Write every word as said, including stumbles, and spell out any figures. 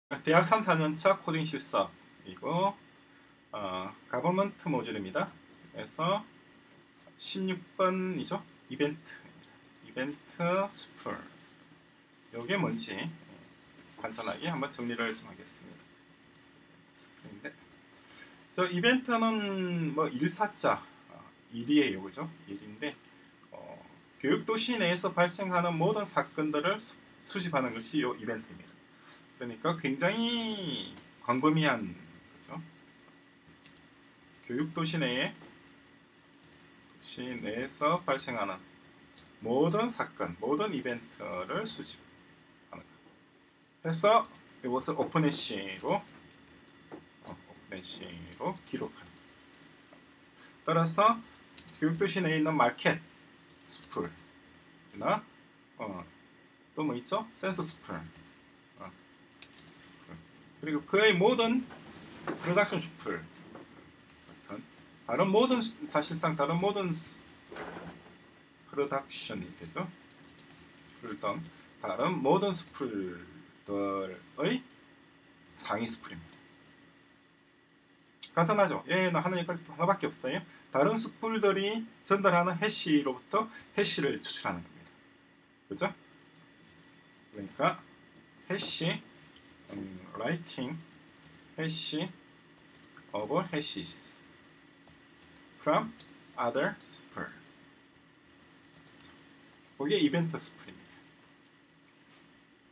대학 삼, 사 년차 코딩 실습이고 어, 가버먼트 모듈입니다. 그래서 십육 번이죠. 이벤트 이벤트 스풀 요게 뭔지 간단하게 한번 정리를 좀 하겠습니다. 스풀인데 저 이벤트는 뭐 일사자 어, 일이에요, 그죠? 일인데 어, 교육도시 내에서 발생하는 모든 사건들을 수, 수집하는 것이 요 이벤트입니다. 그러니까 굉장히 광범위한 거죠. 교육도시 내에 도시 내에서 발생하는 모든 사건, 모든 이벤트를 수집하는 것. 그래서 이것을 오픈해시로 어, 오픈해시로 기록합니다. 따라서 교육도시 내에 있는 마켓 스풀이나 어, 또 뭐 있죠? 센서 스풀, 어, 스풀 그리고 그의 모든 프로덕션 스풀 같은 다른 모든 사실상 다른 모든 프로덕션이 되죠. 그런 다른 모든 스풀들의 상위 스풀입니다. 간단하죠? 얘는 하는 역할이 하나밖에 없어요. 다른 스풀들이 전달하는 해시로부터 해시를 추출하는 겁니다. 그죠? 그러니까 해시 음, writing 해시 of hashes from other spurs. 그게 이벤트 스풀.